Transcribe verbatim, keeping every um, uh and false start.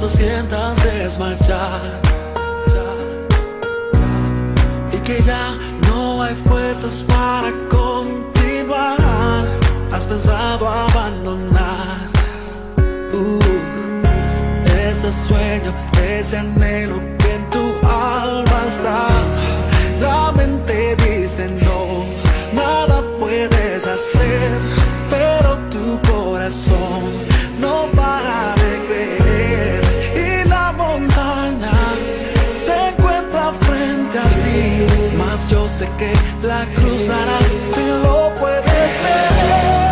cuando sientas desmayar y que ya no hay fuerzas para continuar, has pensado abandonar uh, ese sueño, ese anhelo que en tu alma está. La mente dice no, nada puedes hacer, pero tu corazón no para de creer. Y la montaña se encuentra frente a ti, mas yo sé que la cruzarás si lo puedes ver.